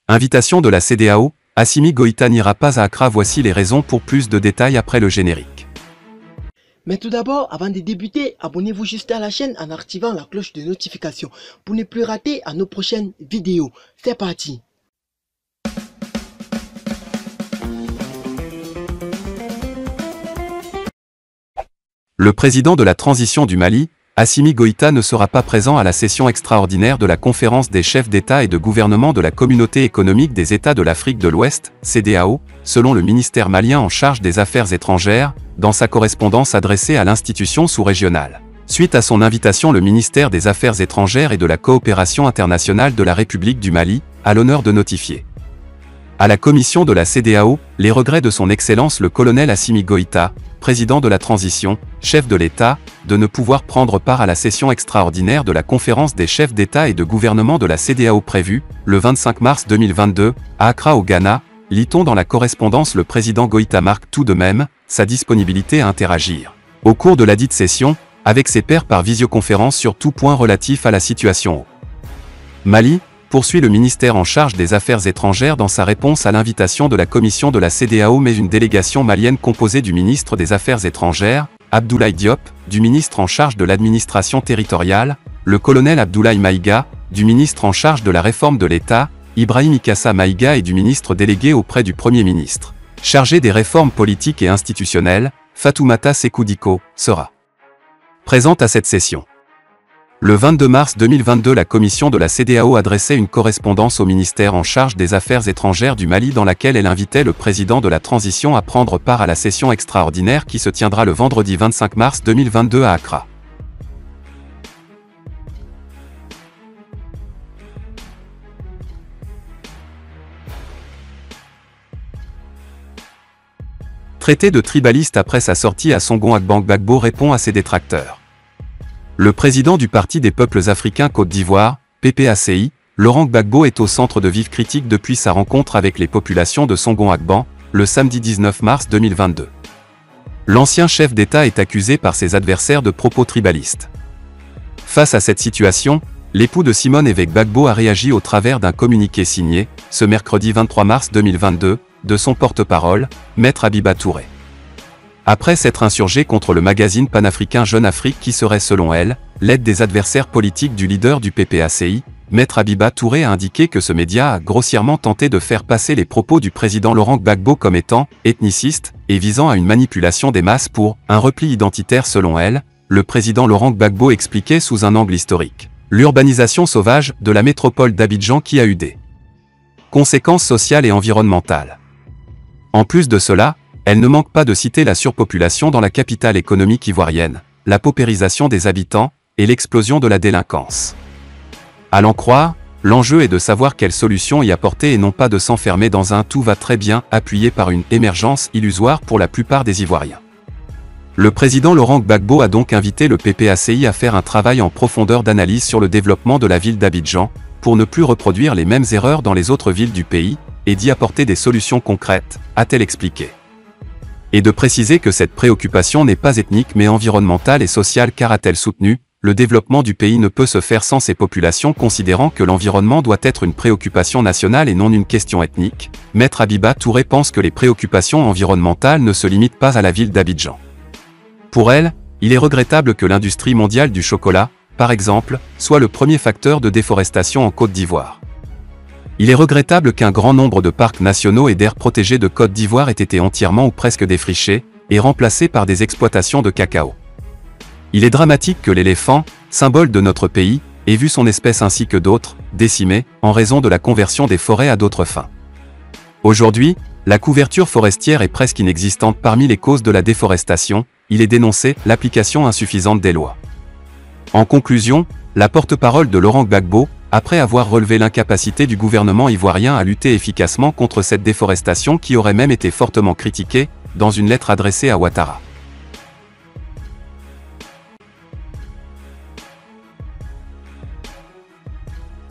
Invitation de la CEDEAO, Assimi Goïta n'ira pas à Accra. Voici les raisons pour plus de détails après le générique. Mais tout d'abord, avant de débuter, abonnez-vous juste à la chaîne en activant la cloche de notification pour ne plus rater à nos prochaines vidéos. C'est parti! Le président de la transition du Mali, Assimi Goïta, ne sera pas présent à la session extraordinaire de la conférence des chefs d'État et de gouvernement de la Communauté économique des États de l'Afrique de l'Ouest, CEDEAO, selon le ministère malien en charge des Affaires étrangères, dans sa correspondance adressée à l'institution sous-régionale. Suite à son invitation, le ministère des Affaires étrangères et de la coopération internationale de la République du Mali a l'honneur de notifier à la commission de la CEDEAO les regrets de son Excellence le colonel Assimi Goïta, président de la transition, chef de l'État, de ne pouvoir prendre part à la session extraordinaire de la conférence des chefs d'État et de gouvernement de la CEDEAO prévue, le 25 mars 2022, à Accra au Ghana. Lit-on dans la correspondance, le président Goïta marque tout de même sa disponibilité à interagir, au cours de la dite session, avec ses pairs par visioconférence sur tout point relatif à la situation au Mali, poursuit le ministère en charge des Affaires étrangères dans sa réponse à l'invitation de la commission de la CEDEAO, mais une délégation malienne composée du ministre des Affaires étrangères, Abdoulaye Diop, du ministre en charge de l'administration territoriale, le colonel Abdoulaye Maïga, du ministre en charge de la réforme de l'État, Ibrahim Ikassa Maïga, et du ministre délégué auprès du Premier ministre, chargé des réformes politiques et institutionnelles, Fatoumata Sékou Diko, sera présente à cette session. Le 22 mars 2022, la commission de la CEDEAO adressait une correspondance au ministère en charge des Affaires étrangères du Mali dans laquelle elle invitait le président de la transition à prendre part à la session extraordinaire qui se tiendra le vendredi 25 mars 2022 à Accra. Traité de tribaliste après sa sortie à Songon, Gbagbo répond à ses détracteurs. Le président du Parti des peuples africains Côte d'Ivoire, PPACI, Laurent Gbagbo, est au centre de vives critiques depuis sa rencontre avec les populations de Songon-Agban, le samedi 19 mars 2022. L'ancien chef d'État est accusé par ses adversaires de propos tribalistes. Face à cette situation, l'époux de Simone Évêque Gbagbo a réagi au travers d'un communiqué signé, ce mercredi 23 mars 2022, de son porte-parole, Maître Abiba Touré. Après s'être insurgé contre le magazine panafricain Jeune Afrique qui serait selon elle, l'aide des adversaires politiques du leader du PPACI, Maître Abiba Touré a indiqué que ce média a grossièrement tenté de faire passer les propos du président Laurent Gbagbo comme étant ethnicistes et visant à une manipulation des masses pour un repli identitaire. Selon elle, le président Laurent Gbagbo expliquait sous un angle historique l'urbanisation sauvage de la métropole d'Abidjan qui a eu des conséquences sociales et environnementales. En plus de cela, elle ne manque pas de citer la surpopulation dans la capitale économique ivoirienne, la paupérisation des habitants et l'explosion de la délinquance. À l'en croire, l'enjeu est de savoir quelle solution y apporter et non pas de s'enfermer dans un « tout va très bien » appuyé par une émergence illusoire pour la plupart des Ivoiriens. Le président Laurent Gbagbo a donc invité le PPACI à faire un travail en profondeur d'analyse sur le développement de la ville d'Abidjan, pour ne plus reproduire les mêmes erreurs dans les autres villes du pays, et d'y apporter des solutions concrètes, a-t-elle expliqué. Et de préciser que cette préoccupation n'est pas ethnique mais environnementale et sociale car, a-t-elle soutenu, le développement du pays ne peut se faire sans ces populations, considérant que l'environnement doit être une préoccupation nationale et non une question ethnique. Maître Abiba Touré pense que les préoccupations environnementales ne se limitent pas à la ville d'Abidjan. Pour elle, il est regrettable que l'industrie mondiale du chocolat, par exemple, soit le premier facteur de déforestation en Côte d'Ivoire. Il est regrettable qu'un grand nombre de parcs nationaux et d'aires protégées de Côte d'Ivoire aient été entièrement ou presque défrichés et remplacés par des exploitations de cacao. Il est dramatique que l'éléphant, symbole de notre pays, ait vu son espèce ainsi que d'autres décimée en raison de la conversion des forêts à d'autres fins. Aujourd'hui, la couverture forestière est presque inexistante. Parmi les causes de la déforestation, il est dénoncé l'application insuffisante des lois. En conclusion, la porte-parole de Laurent Gbagbo, après avoir relevé l'incapacité du gouvernement ivoirien à lutter efficacement contre cette déforestation qui aurait même été fortement critiquée, dans une lettre adressée à Ouattara.